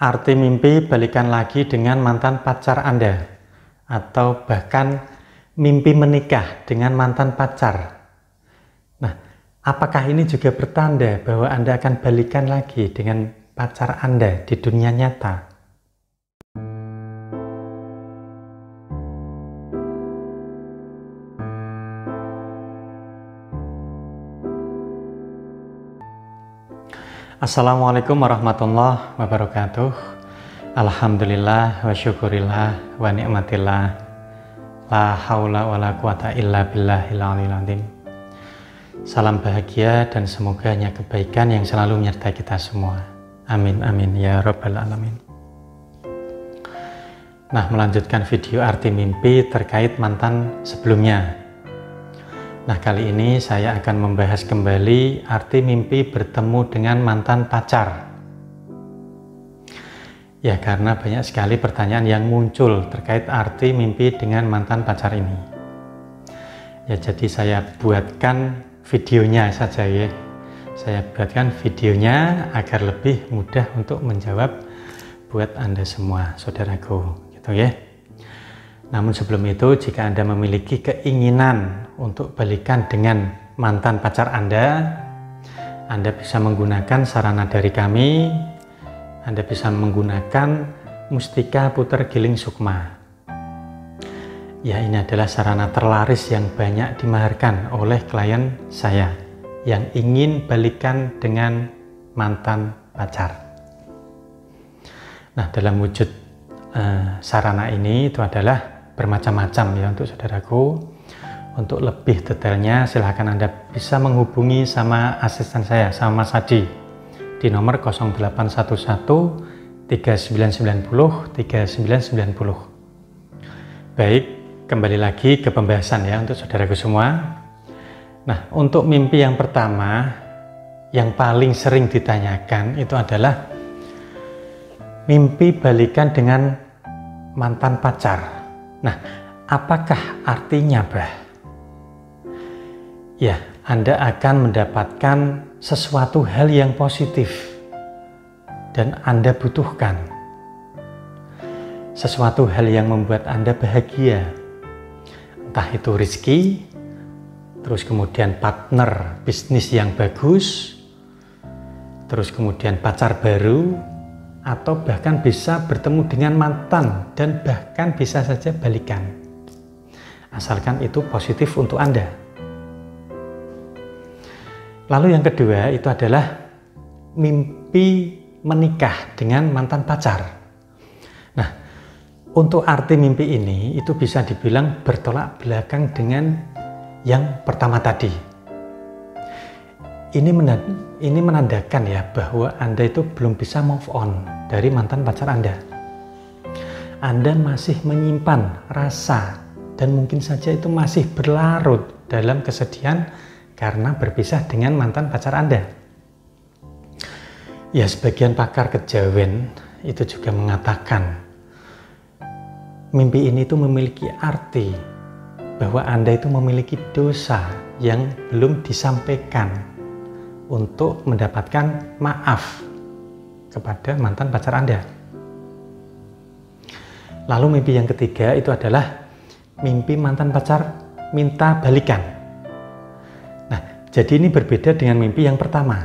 Arti mimpi balikan lagi dengan mantan pacar Anda, atau bahkan mimpi menikah dengan mantan pacar. Nah, apakah ini juga bertanda bahwa Anda akan balikan lagi dengan pacar Anda di dunia nyata? Assalamualaikum warahmatullahi wabarakatuh. Alhamdulillah wa syukurillah wa ni'matillah. La haula wa la quwata illa billahil aliyil azim. Salam bahagia dan semoga hanya kebaikan yang selalu menyertai kita semua. Amin amin ya rabbal alamin. Nah, melanjutkan video arti mimpi terkait mantan sebelumnya. Nah, kali ini saya akan membahas kembali arti mimpi bertemu dengan mantan pacar. Ya, karena banyak sekali pertanyaan yang muncul terkait arti mimpi dengan mantan pacar ini. Ya, jadi saya buatkan videonya saja ya. Saya buatkan videonya agar lebih mudah untuk menjawab buat Anda semua, saudaraku, gitu ya. Namun sebelum itu, jika Anda memiliki keinginan untuk balikan dengan mantan pacar Anda bisa menggunakan sarana dari kami. Anda bisa menggunakan Mustika Puter Giling Sukma. Ya, ini adalah sarana terlaris yang banyak dimaharkan oleh klien saya yang ingin balikan dengan mantan pacar. Nah, dalam wujud sarana ini itu adalah bermacam-macam ya untuk saudaraku. Untuk lebih detailnya silahkan Anda bisa menghubungi sama asisten saya, sama Mas Hadi di nomor 0811 3990 3990. Baik, kembali lagi ke pembahasan ya untuk saudaraku semua. Nah, untuk mimpi yang pertama yang paling sering ditanyakan itu adalah mimpi balikan dengan mantan pacar. Nah, apakah artinya, Bah? Ya, Anda akan mendapatkan sesuatu hal yang positif dan Anda butuhkan. Sesuatu hal yang membuat Anda bahagia. Entah itu rezeki, terus kemudian partner bisnis yang bagus, terus kemudian pacar baru, atau bahkan bisa bertemu dengan mantan dan bahkan bisa saja balikan. Asalkan itu positif untuk Anda. Lalu yang kedua itu adalah mimpi menikah dengan mantan pacar. Nah, untuk arti mimpi ini itu bisa dibilang bertolak belakang dengan yang pertama tadi. Ini menandakan ya bahwa Anda itu belum bisa move on dari mantan pacar Anda. Anda masih menyimpan rasa dan mungkin saja itu masih berlarut dalam kesedihan karena berpisah dengan mantan pacar Anda. Ya, sebagian pakar kejawen itu juga mengatakan mimpi ini itu memiliki arti bahwa Anda itu memiliki dosa yang belum disampaikan untuk mendapatkan maaf kepada mantan pacar Anda. Lalu mimpi yang ketiga itu adalah mimpi mantan pacar minta balikan. Nah, jadi ini berbeda dengan mimpi yang pertama.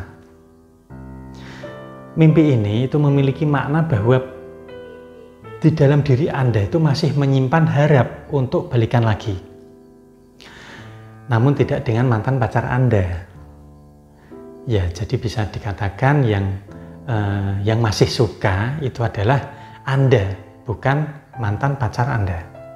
Mimpi ini itu memiliki makna bahwa di dalam diri Anda itu masih menyimpan harap untuk balikan lagi. Namun tidak dengan mantan pacar Anda. Ya, jadi bisa dikatakan yang masih suka itu adalah Anda, bukan mantan pacar Anda.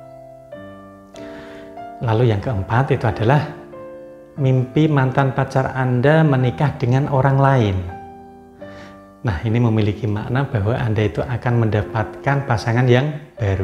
Lalu yang keempat itu adalah mimpi mantan pacar Anda menikah dengan orang lain. Nah, ini memiliki makna bahwa Anda itu akan mendapatkan pasangan yang baru.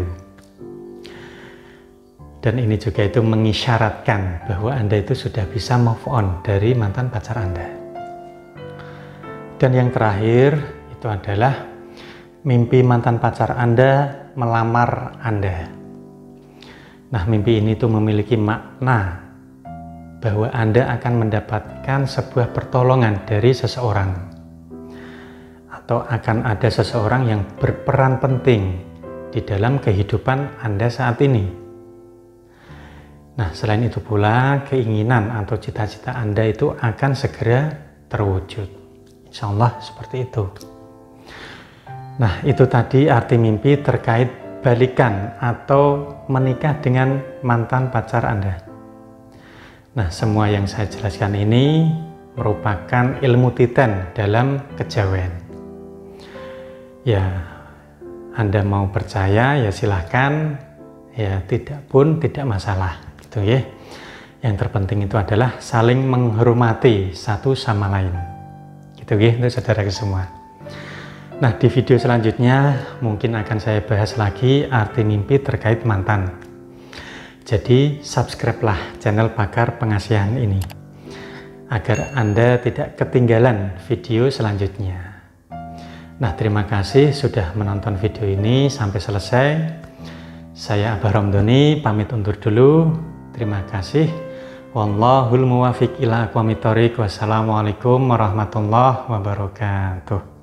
Dan ini juga itu mengisyaratkan bahwa Anda itu sudah bisa move on dari mantan pacar Anda. Dan yang terakhir itu adalah mimpi mantan pacar Anda melamar Anda. Nah, mimpi ini tuh memiliki makna bahwa Anda akan mendapatkan sebuah pertolongan dari seseorang atau akan ada seseorang yang berperan penting di dalam kehidupan Anda saat ini. Nah, selain itu pula keinginan atau cita-cita Anda itu akan segera terwujud. Insya Allah seperti itu. Nah, itu tadi arti mimpi terkait balikan atau menikah dengan mantan pacar Anda. Nah, semua yang saya jelaskan ini merupakan ilmu titen dalam kejawen. Ya, Anda mau percaya ya silahkan, ya tidak pun tidak masalah, gitu ya. Yang terpenting itu adalah saling menghormati satu sama lain, gitu ya, untuk saudara semua. Nah, di video selanjutnya mungkin akan saya bahas lagi arti mimpi terkait mantan. Jadi subscribe-lah channel Pakar Pengasihan ini agar Anda tidak ketinggalan video selanjutnya. Nah, terima kasih sudah menonton video ini sampai selesai. Saya Abah Romdoni pamit undur dulu. Terima kasih. Wallahul muwafiq ila aqwamit thoriq. Wassalamualaikum warahmatullahi wabarakatuh.